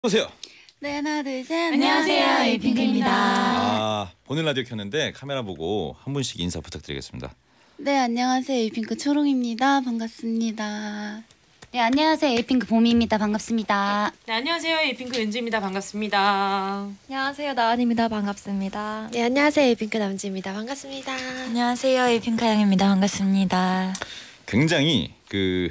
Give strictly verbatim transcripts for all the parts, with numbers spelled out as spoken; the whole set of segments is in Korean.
보세요. 네, 하나, 둘, 셋. 안녕하세요, 에이핑크입니다. 아, 보는 라디오 켰는데 카메라 보고 한 분씩 인사 부탁드리겠습니다. 네, 안녕하세요. 에이핑크 초롱입니다. 반갑습니다. 네, 안녕하세요, 에이핑크 봄입니다. 반갑습니다. 네, 안녕하세요, 에이핑크 은지입니다. 반갑습니다. 안녕하세요, 나은입니다. 반갑습니다. 네, 안녕하세요, 에이핑크 남지입니다. 반갑습니다. 안녕하세요, 에이핑크 양입니다. 반갑습니다. 굉장히 그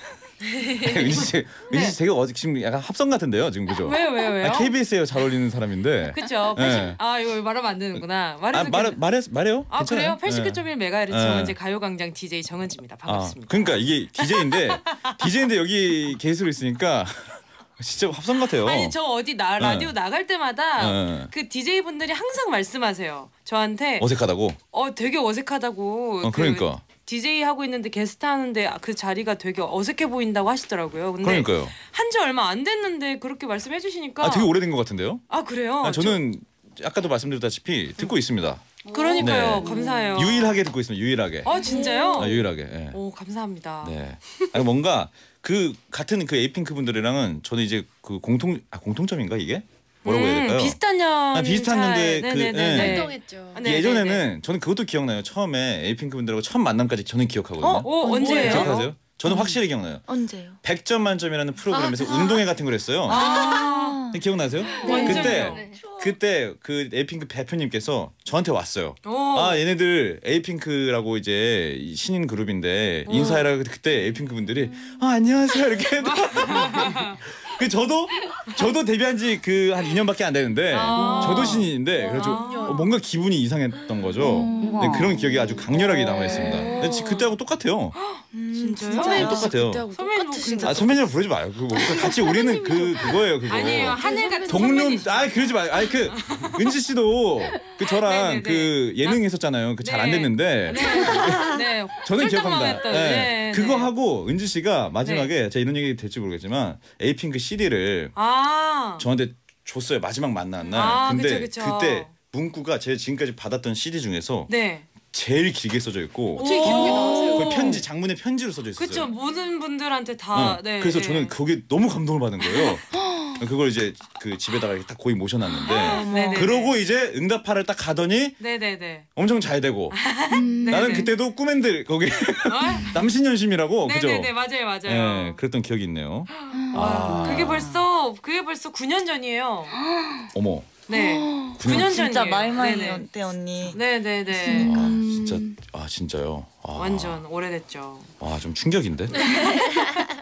은지 씨, 은지 씨 되게 어제 지금 약간 합성 같은데요, 지금 그죠? 왜요, 왜요, 왜요? 아, 케이비에스에 잘 어울리는 사람인데. 그렇죠. 네. 아, 이거 말하면 안 되는구나. 아, 말해도 말 괜찮- 말해 말해요? 아, 괜찮아요? 그래요? 팔십구 점 일 메가헤르츠 네. 정은지 가요광장 디제이 정은지입니다. 반갑습니다. 아, 그러니까 이게 디제이인데 디제이인데 여기 게스트로 있으니까 진짜 합성 같아요. 아니, 저 어디 나 라디오 네. 나갈 때마다 네. 그 디제이 분들이 항상 말씀하세요. 저한테 어색하다고? 어 되게 어색하다고. 어, 그러니까. 디제이 하고 있는데 게스트 하는데 그 자리가 되게 어색해 보인다고 하시더라고요. 근데 그러니까요. 한 지 얼마 안 됐는데 그렇게 말씀해 주시니까 아, 되게 오래된 것 같은데요? 아, 그래요? 아, 저는 아까도 말씀드렸다시피 듣고 있습니다. 저- 그러니까요. 네. 감사해요. 유일하게 듣고 있습니다. 유일하게. 아, 진짜요? 아, 유일하게. 예. 오, 감사합니다. 네. 아니, 뭔가 그 같은 그 에이핑크 분들이랑은 저는 이제 그 공통 아 공통점인가 이게 뭐라고 해야 될까요? 음, 비슷한 년 아, 비슷한 연도에 그- 네네네. 네. 활동했죠. 네, 예전에는 네, 네. 저는 그것도 기억나요. 처음에 에이핑크 분들하고 첫 만남까지 저는 기억하거든요. 어, 오, 언제예요? 기억하세요? 저는 확실히 기억나요. 언제요? 백 점 만점이라는 프로그램에서 운동회 같은 걸 했어요. 아, 기억나세요? 완전요. 그때 네. 그때 그 에이핑크 대표님께서 저한테 왔어요. 오. 아, 얘네들 에이핑크라고 이제 이 신인 그룹인데 어. 인사해라. 그때 에이핑크 분들이 아, 안녕하세요 이렇게 해도 그 저도 저도 데뷔한 지 그 한 이 년밖에 안 되는데 아. 저도 신인인데 그래서 아. 뭔가 기분이 이상했던 거죠. 네, 그런 기억이 아주 강렬하게 남아 있습니다. 근데 지- 그때하고 똑같아요. 진짜요? 선배님 똑같아요. 그때하고 선배님 뭐 똑같으신 아, 선배님 부르지 마요. 그거 같이 우리는 그 그거예요. 그거. 아니에요. 하늘 같은 동료 선배님. 아 그러지 마요. 아니 그 은지 씨도 그 저랑 네네네. 그 예능 했었잖아요. 그 잘 안 네. 됐는데 네. 네. 저는 쫄딱만 기억합니다. 했던, 네. 네, 그거 네. 하고 은지 씨가 마지막에 제가 이런 얘기 될지 모르겠지만 에이핑크 씨디를 아. 저한테 줬어요. 마지막 만난 날. 아, 근데 그쵸, 그쵸. 때 문구가 제가 지금까지 받았던 씨디 중에서 네. 제일 길게 써져 있고 어떻게 기억이 나세요? 그 편지 장문의 편지로 써져 있었어요. 그렇죠. 모든 분들한테 다 어, 네. 그래서 네. 저는 그게 너무 감동을 받은 거예요. 그걸 이제 그 집에다가 이렇게 딱 거의 모셔놨는데 네네네. 그러고 이제 응답하러 딱 가더니 네, 네, 네. 엄청 잘 되고 네, 나는 네. 그때도 꿈엔들 거기 어? 남신연심이라고 네, 그죠? 네, 네. 맞아요. 맞아요. 예, 그랬던 기억이 있네요. 와, 아. 그게 벌써 그게 벌써 구 년 전이에요. 어머 네. 구 년 전이에요. 진짜 마이마이 네네. 때 언니. 네, 네, 네. 아, 진짜 아 진짜요. 아, 완전 오래됐죠. 아, 좀 충격인데.